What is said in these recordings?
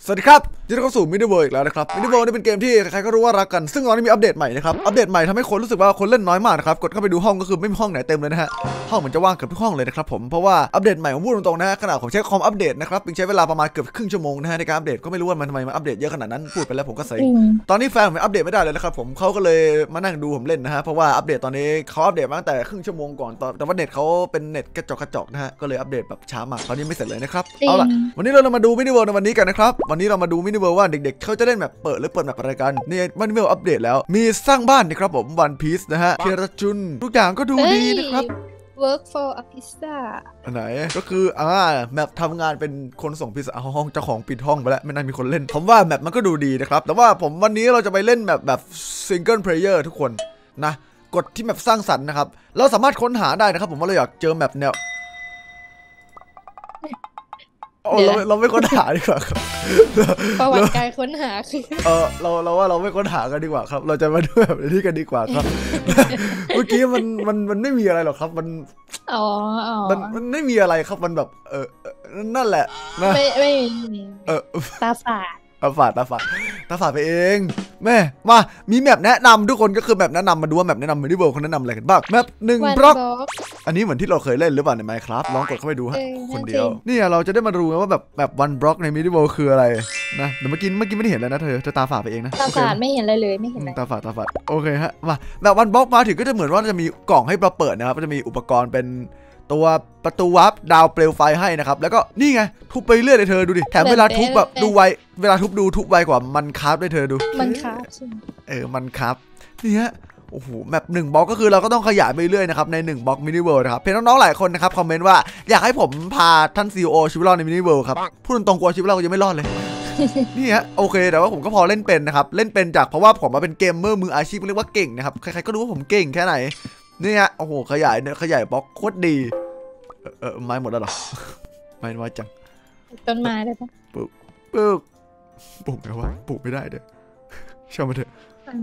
สวัสดีครับยินดีต้อนรับสู่มินิเวิร์อีกแล้วนะครับมินิเวิร์นี่เป็นเกมที่ใครๆก็รู้ว่ารักกันซึ่งตอนนี้มีอัปเดตใหม่นะครับอัปเดตใหม่ทำให้คนรู้สึกว่าคนเล่นน้อยมากนะครับกดเข้าไปดูห้องก็คือไม่มีห้องไหนเต็มเลยนะฮะห้องเหมือนจะว่างเกือบทุกห้องเลยนะครับผมเพราะว่าอัปเดตใหม่ผมพูดตรงๆนะฮะขนาดผมใช้คอมอัปเดตนะครับใช้เวลาประมาณเกือบครึ่งชั่วโมงนะฮะในการอัปเดตก็ไม่รู้ว่ามันทำไมมาอัปเดตเยอะขนาดนั้นพูดไปแล้วผมก็เซ็งตอนนี้แฟนผมอัปเดตไม่ได้เลยนะครับผมเขาก็เลยมานั่งดูผมเล่นนะฮะเพราะว่าอัปเดตตอนนี้เขาอัปเดตมาตั้งแต่ครึ่งชั่วโมงก่อนแต่ว่าเน็ตเขาเป็นเน็ตกระจอกนะฮะก็เลยอัปเดตแบบช้ามากตอนนี้ไม่เสร็จเลยนะครับเอาล่ะวันนี้เรามาดูมินิเวิร์ในวันนี้กันนะครับวันนี้เรามาดูมินิเวิร์ว่าเด็กๆเขาจะเล่นแบบเปิดหรือเปิดแบบอะไรกันนี่มินิเวิร์อัปเดตแล้วมีสร้างบ้านนะครับผมวันพีซนะฮะเทียรจุนทุกอย่างก็ดูดีนะครับ work for a pizza อันไหนก็คือแมปทำงานเป็นคนส่งพิซซ่าห้องเจ้าของปิดห้องไปแล้วไม่น่ามีคนเล่นผมว่าแมปมันก็ดูดีนะครับแต่ว่าผมวันนี้เราจะไปเล่นแบบซิงเกิลเพลเยอร์ทุกคนนะกดที่แมปสร้างสรรค์นะครับเราสามารถค้นหาได้นะครับผมว่าเราอยากเจอแมปแนวเราไม่ค้นหาดีกว่าครับประวัติการค้นหาคือเราว่าเราไม่ค้นหากันดีกว่าครับเราจะมาดูแบบนี้กันดีกว่าครับเมื่อกี้มันไม่มีอะไรหรอกครับมันไม่มีอะไรครับมันแบบนั่นแหละนะไม่ตาฝาดไปเองแม่มามีแมปแนะนำทุกคนก็คือแมปแนะนำมาดูว่าแมปแนะนำมินิเวิร์เขาแนะนำอะไรกันบ้างแมป1 บล็อกอันนี้เหมือนที่เราเคยเล่นหรือเปล่าใน Minecraft ลองกดเข้าไปดูฮะคนเดียวนี่เราจะได้มาดูว่าแบบ1 บล็อกในมินิเวิร์คืออะไรนะแต่เมื่อกี้ไม่ได้เห็นเลยนะเธอตาฝาดไปเองนะตาฝาดไม่เห็นอะไรเลยไม่เห็นอะไรตาฝาดโอเคฮะมาแบบ1 บล็อกมาถึงก็จะเหมือนว่าจะมีกล่องให้เราเปิดนะครับก็จะมีอุปกรณ์เป็นตัวประตูวาร์ปดาวเปลวไฟให้นะครับแล้วก็นี่ไงทุบไปเรื่อยเลยเธอดูดิแถมเวลาทุบแบบดูไวเวลาทุบทุบไวกว่ามันคราฟด้วยเธอดูมันคราฟมันคราฟนี่ฮะโอ้โหแมป1 บล็อกก็คือเราก็ต้องขยายไปเรื่อยนะครับใน1 บล็อกมินิเวิร์นะครับเพื่อนน้องๆหลายคนนะครับคอมเมนต์ว่าอยากให้ผมพาท่าน CEO ชีวิตรอดในมินิเวิร์ครับพูดตรงๆกลัวชีวิตเรายังไม่รอดเลยนี่ฮะโอเคแต่ว่าผมก็พอเล่นเป็นนะครับเล่นเป็นจากเพราะว่าผมมาเป็นเกมเมอร์มืออาชีพเรียกว่าเก่งนะครับใครๆก็รู้ว่าผมเก่งแค่ไหนนี่ฮะโอ้โหขยายบล็อกโคตรดีไม้หมดแล้วหรอไม้น้อยจังต้นไม้ได้ปะปลูกไงวะปลูกไม่ได้เด้อช่างมันเถอะ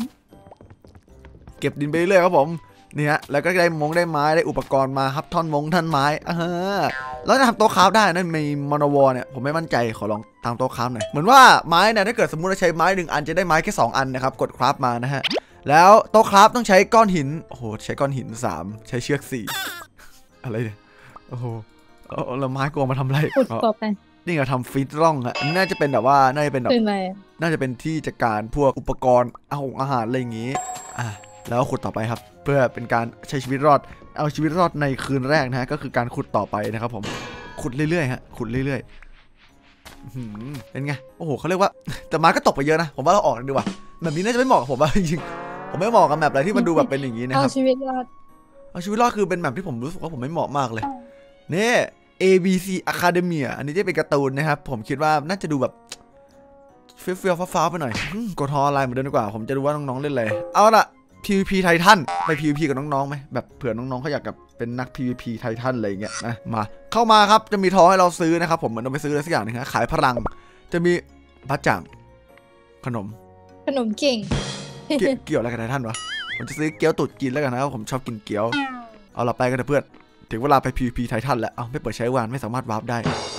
เก็บดินไปเรื่อยครับผมนี่ฮะแล้วก็ได้ไม้ได้อุปกรณ์มาครับท่อนไม้แล้วจะทำโต๊ะคราฟได้นั่นมีมอนวอเนี่ยผมไม่มั่นใจขอลองทำโต๊ะคราฟหน่อยเหมือนว่าไม้เนี่ยถ้าเกิดสมมุติเราใช้ไม้1 อันจะได้ไม้แค่2 อันนะครับกดคราฟมานะฮะแล้วโต๊ะคราฟต้องใช้ก้อนหินโอ้โหใช้ก้อนหิน3ใช้เชือก4อะไรเนี่ยโอ้โหแล้วไม้กลัวมาทำไรขุดกบไปนี่เราทำฟีดร่องอะน่าจะเป็นแบบว่าน่าจะเป็นแบบน่าจะเป็นที่จัดการพวกอุปกรณ์อาหารอะไรอย่างงี้แล้วขุดต่อไปครับเพื่อเป็นการใช้ชีวิตรอดเอาชีวิตรอดในคืนแรกนะฮะก็คือการขุดต่อไปนะครับผมขุดเรื่อยๆฮะขุดเรื่อยๆเป็นไงโอ้โหเขาเรียกว่าแต่ไม้ก็ตกไปเยอะนะผมว่าเราออกดีกว่าแบบนี้น่าจะไม่เหมาะกับผมว่าจริงๆผมไม่เหมาะกับแบบอะไรที่มันดูแบบเป็นอย่างนี้นะครับเอาชีวิตรอดคือเป็นแบบที่ผมรู้สึกว่าผมไม่เหมาะมากเลยนี่ ABC Academia อันนี้จะเป็นการ์ตูนนะครับผมคิดว่าน่าจะดูแบบเฟี้ยวฟ้าไปหน่อยกดฮออะไรเหมือนเดิมดีกว่าผมจะดูว่าน้องๆเล่นอะไรเอาล่ะ PVP ไททันไป PVP กับน้องๆไหมแบบเผื่อน้องๆเขาอยากกับเป็นนัก PVP ไททันอะไรเงี้ยนะมาเข้ามาครับจะมีทองให้เราซื้อนะครับผมเหมือนเราไปซื้ออะไรสักอย่างนึงนะขายพลังจะมีบัตรจังขนมเก่งเกี่ยวอะไรกับไททันวะผมจะซื้อเกี๊ยวตุ๋นกินแล้วกันนะผมชอบกินเกี๊ยวเอาเราไปกันเถอะเพื่อนถึงเวลาไป PVP ไททันแล้วไม่เปิดใช้งานไม่สามารถวาร์ปได้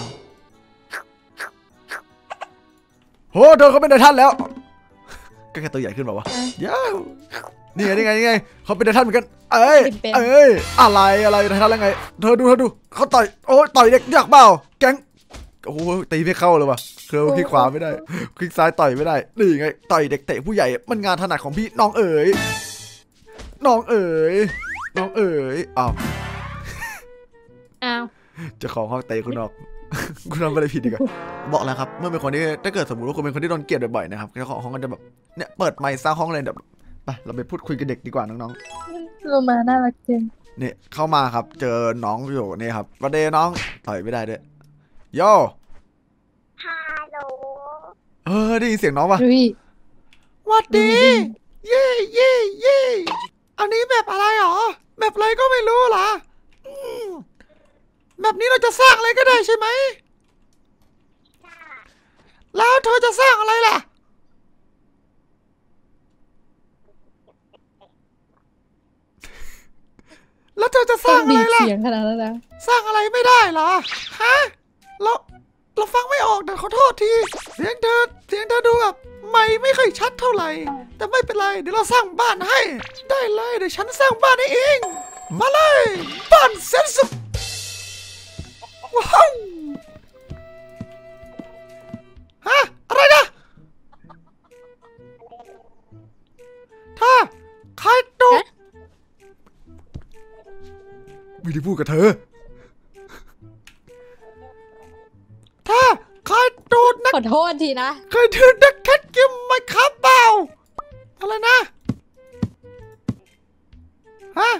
โหเธอเขาเป็นไททันแล้วก็แค่ตัวใหญ่ขึ้นแบบว่าย้าวนี่ไงเขาเป็นไททันเหมือนกันอะไรไททันแล้วไงเธอดูเขาต่อยต่อยเด็กอยากเปล่าแก๊งโอ้โหตีไม่เข้าเลยว่ะเคยคลิกขวาไม่ได้คลิกซ้ายต่อยไม่ได้นี่ไงต่อยเด็กเตะผู้ใหญ่มันงานถนัดของพี่น้องเอ๋ยอ้าวจะของห้องเตะคุณออกคุณทำอะไรผิดดีกว่าบอกแล้วครับเมื่อเป็นคนที่ถ้าเกิดสมมติว่าคุณเป็นคนที่โดนเกลียดบ่อยๆนะครับเจ้าของห้องก็จะแบบเนี่ยเปิดไมค์สร้างห้องเลยแบบไปเราไปพูดคุยกับเด็กดีกว่าน้องๆโลมาน่ารักจริงเนี่ยเข้ามาครับเจอน้องอยู่นี่ครับประเดี๋ยวน้องต่อยไม่ได้ด้วยโย่ฮัลโหลได้ยินเสียงน้องปะวัดดีเย่อันนี้แบบอะไรหรอแบบอะไรก็ไม่รู้เหรอแบบนี้เราจะสร้างอะไรก็ได้ใช่ไหมแล้วเธอจะสร้างอะไรล่ะแล้วเธอจะสร้างอะไรล่ะเสียงขนาดนั้นนะสร้างอะไรไม่ได้เหรอฮะแล้วเราฟังไม่ออกนะขอโทษทีเสียงเธอดูแบบไม่ค่อยชัดเท่าไหร่แต่ไม่เป็นไรเดี๋ยวเราสร้างบ้านให้ได้เลยเดี๋ยวฉันสร้างบ้านให้เองมาเลยบ้านเสร็จสุดว้าวฮะอะไรนะถ้าใครตกไม่ได้พูดกับเธอถ้าใครโดนนักขอโทษทีนะเคยถือนักแคทเกมไหมครับเปล่าอะไรนะฮะ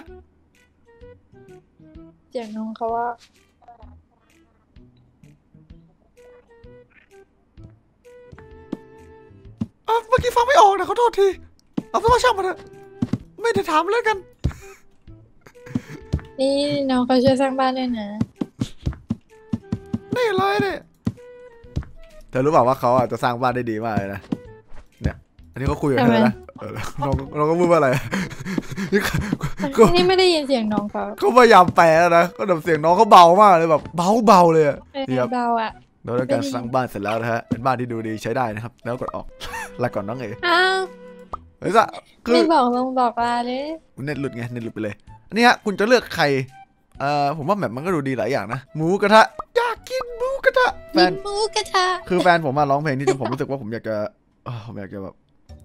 เสียงน้องเขาว่าเมื่อกี้ฟังไม่ออกนะขอโทษทีเอาเป็นว่าช่างมันเถอะไม่ได้ถามเลยกันนี่น้องเขาช่วยสร้างบ้านด้วยนะนี่เลยเนี่ยเธอรู้เปล่าว่าเขาอาจจะสร้างบ้านได้ดีมากเลยนะเนี่ยอันนี้เขาคุยกับเธอนะเราก็พูดว่าอะไรนี่ไม่ได้ยินเสียงน้องเขาเขาพยายามแปลแล้วนะก็แบบเสียงน้องเขาเบามากเลยแบบเบาเลยอะนี่ครับเบาอ่ะเราได้การสร้างบ้านเสร็จแล้วนะฮะเป็นบ้านที่ดูดีใช้ได้นะครับแล้วกดออกลาก่อนน้องเอ๋อ้าวเฮ้ยจ้ะคือไม่บอกลงบอกลาเลยเน็ตหลุดไงเน็ตหลุดไปเลยอันนี้ฮะคุณจะเลือกใครผมว่าแบบมันก็ดูดีหลายอย่างนะหมูกระทะอยากกินหมูกระทะแฟกินนหมูกระทะคือแฟนผมมาร้องเพลงนี้จนผมรู้สึกว่าผมอยากจะแบบ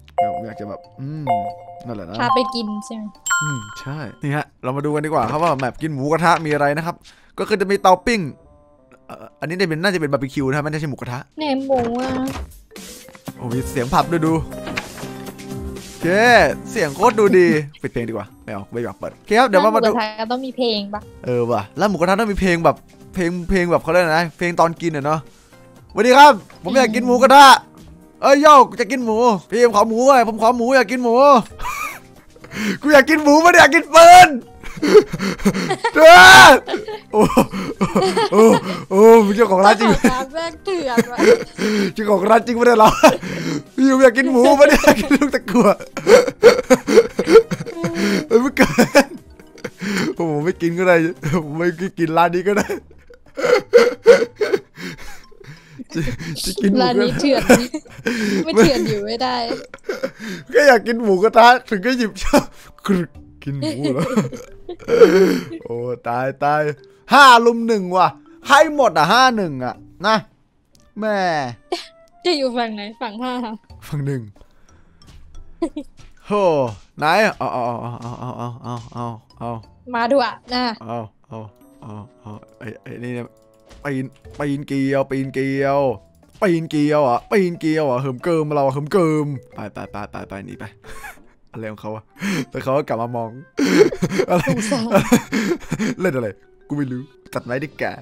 นั่นแหละนะพาไปกินใช่ไหมใช่นี่ฮะเรามาดูกันดีกว่าครับว่าแมปกินหมูกระทะมีอะไรนะครับก็คือจะมีเตาปิ้งอันนี้น่าจะเป็นบาร์บีคิวนะครับไม่ใช่หมูกระทะแหนมหมูอ่ะโอ้มีเสียงผับด้วยดูโอเคเสียงโคตรดูดีปิดเพลงดีกว่าไม่เอาไม่อยากเปิดโอเคครับเดี๋ยวมาหมูดูกระทะก็ต้องมีเพลงปะว่ะแล้วหมูกระทะต้องมีเพลงแบบเพลงแบบเขาเรียกอะไรนะเพลงตอนกินเนาะสวัสดีครับผมอยากกินหมูกระทะโย่จะกินหมูพี่ผมขอหมูเลยผมขอหมูอยากกินหมูกูอยากกินหมูไม่ได้อยากกินปืนเด้อโอ้เจ้าของร้านจริงร้านแรกเถื่อนวะเจ้าของร้านจริงไม่ได้หรอพี่อยากกินหมูไม่ได้อยากกินลูกตะกั่วไม่เกินผมไม่กินก็ได้ผมไม่กินร้านนี้ก็ได้จะกินหมูร้านนี้เถื่อนไม่เถื่อนอยู่ไม่ได้ก็อยากกินหมูกระทะถึงก็หยิบชอบกินหมูเหรอโอ้ตาย5-1ว่ะให้หมด5-1นะแม่จะอยู่ฝั่งไหนฝั่งห้าฝั่ง1โหไหนเอามาดูอ่ะนะไอ้นี่เนี่ยปีนเกลียวเหิมเกลียวเหิมเกิมเราเหิมเกิมไปหนีไปอะไรของเขาแต่เขาก็กลับมามองอะไรเล่นอะไรกูไม่รู้ตัดไม้ได้แก่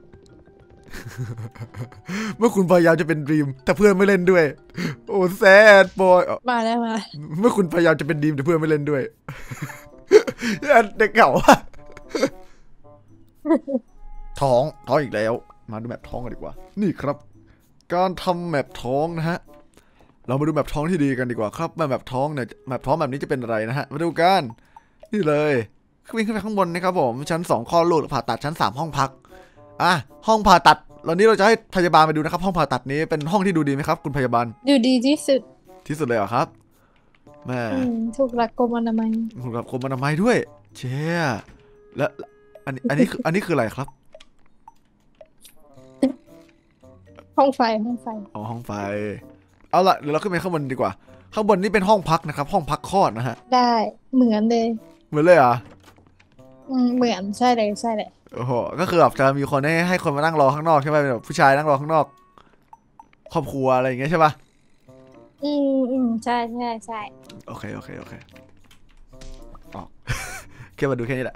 เมื่อคุณพยายามจะเป็นดรีมแต่เพื่อนไม่เล่นด้วยโอ้แซดบอยมาแล้วมาเมื่อคุณพยายามจะเป็นดรีมแต่เพื่อนไม่เล่นด้วยเด็กเก่าท้องอีกแล้วมาดูแมปท้องกันดีกว่านี่ครับการทำแมปท้องนะฮะเรามาดูแมปท้องที่ดีกันดีกว่าครับแมปท้องเนี่ยแมปท้องแบบนี้จะเป็นอะไรนะฮะมาดูกันนี่เลยวิ่งขึ้นไปข้างบนนะครับผมชั้น2คลอดลูกผ่าตัดชั้น3ห้องพักห้องผ่าตัดวันนี้เราจะให้พยาบาลไปดูนะครับห้องผ่าตัดนี้เป็นห้องที่ดูดีไหมครับคุณพยาบาลดูดีที่สุดเลยเหรอครับแม่ถูกหลักกรมอนามัยถูกหลักกรมอนามัยด้วยเชี่ยแล้วอันนี้คืออะไรครับห้องไฟอ๋อห้องไฟเอาล่ะเดี๋ยวเราขึ้นไปข้างบนดีกว่าข้างบนนี่เป็นห้องพักนะครับห้องพักคลอดนะฮะได้เหมือนเลยเหมือนเลยเหรอเหมือนใช่เลยโอ้โหก็คือแบบจะมีคนให้คนมานั่งรอข้างนอกใช่ไหมแบบผู้ชายนั่งรอข้างนอกครอบครัวอะไรอย่างเงี้ยใช่ปะใช่โอเคออกแค่มาดูแค่นี้แหละ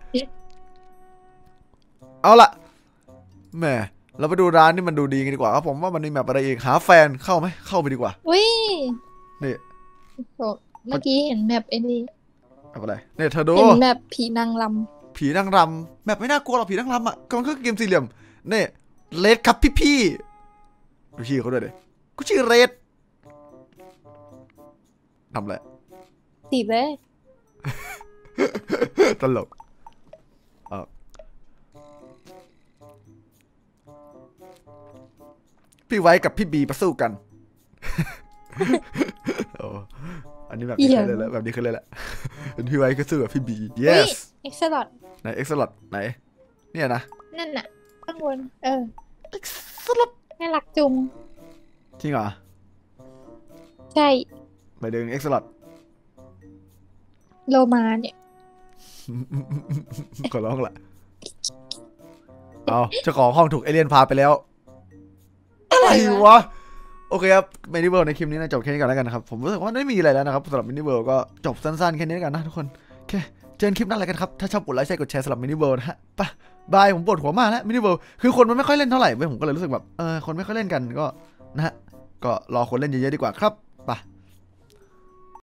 เอาล่ะแหมเราไปดูร้านนี่มันดูดีกันดีกว่าครับผมว่ามันมีแบบอะไรอีกหาแฟนเข้าไหมเข้าไปดีกว่าอุ้ยนี่เมื่อกี้เห็นแบบไอ้นี่แบบอะไรเนี่ยเธอดูเห็นแบบผีนางรำแบบไม่น่ากลัวหรอกผีนางรำก็มันคือเกมสี่เหลี่ยมนี่เรดครับพี่ดูชื่อเขาด้วยเลยกูชื่อเรดทำอะไรตีเลยตลกพี่ไว้กับพี่บีมาสู้กัน โอ้อันนี้แบบนี้เคยเลยแหละแบบนี้เคยเลยแหละ เป็นพี่ไว้ก็สู้กับพี่บี yes เอ็กซ์ลอดไหนเอ็กซ์ลอดไหนเนี่ยนะนั่นน่ะข้างบนเอ็กซ์ลอดน่ารักจุงจริงเหรอใช่ไปดึงเอ็กซ์ลอดโลมาเนี่ยขอร้องละเอาเจ้าของห้องถูกเอเลี่ยนพาไปแล้วอะไรวะโอเคครับมินิเวิลด์ในคลิปนี้นะจบแค่นี้ก่อนแล้วกันนะครับผมรู้สึกว่าไม่มีอะไรแล้วนะครับสำหรับมินิเวิลด์ก็จบสั้นๆแค่นี้แล้วกันนะทุกคนโอเคเจอกันคลิปหน้าอะไรกันครับถ้าชอบกดไลค์ใช่กดแชร์สำหรับมินิเวิลด์นะฮะไปบายผมปวดหัวมากแล้วมินิเวิลด์คือคนมันไม่ค่อยเล่นเท่าไหร่เว้ยผมก็เลยรู้สึกแบบคนไม่ค่อยเล่นกันก็นะฮะก็รอคนเล่นเยอะๆดีกว่าครับไป